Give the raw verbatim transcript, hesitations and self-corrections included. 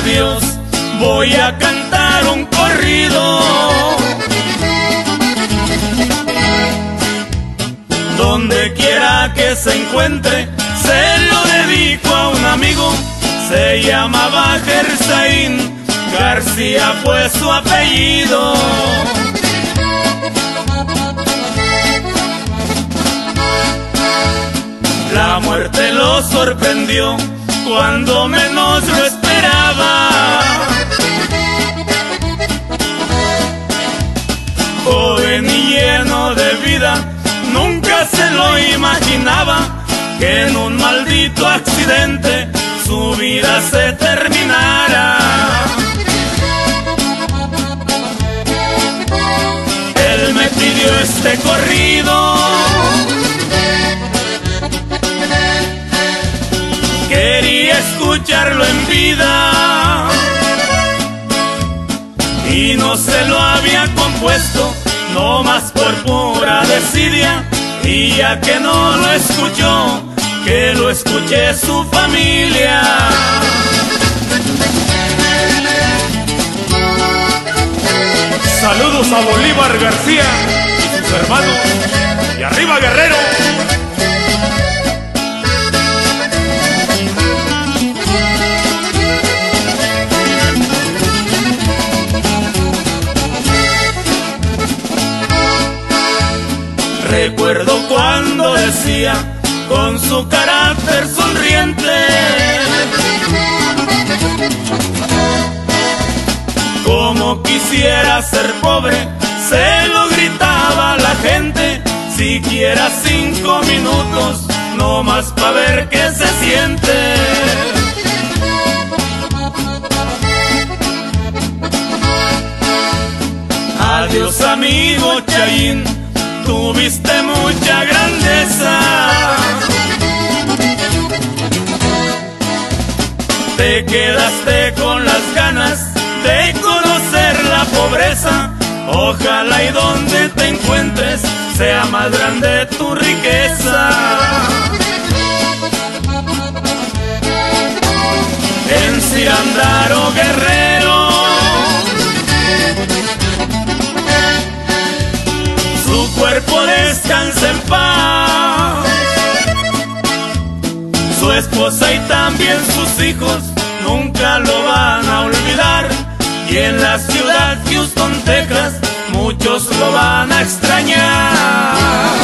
de Dios, voy a cantar un corrido. Donde quiera que se encuentre, se lo dedico a un amigo. Se llamaba Gersaín, García fue su apellido. La muerte lo sorprendió cuando menos lo esperaba. Joven y lleno de vida, nunca se lo imaginaba que en un maldito accidente su vida se terminara. Él me pidió este corrido, quería escucharlo en vida y no se lo había compuesto, no más por pura desidia. Y ya que no lo escuchó, que lo escuche su familia. Saludos a Bolívar García y sus hermanos. ¡Y arriba, Guerrero! Recuerdo cuando decía con su carácter sonriente: como quisiera ser pobre, se lo gritaba a la gente, siquiera cinco minutos, no más pa' ver qué se siente. Adiós amigo Chayín, tuviste mucha grandeza. Te quedaste con las ganas de conocer la pobreza. Ojalá y donde te encuentres sea más grande tu riqueza. En Cirándaro, Guerrero, su cuerpo descansa en paz. Su esposa y también sus hijos nunca lo van a olvidar. Y en la ciudad Houston, Texas, muchos lo van a extrañar.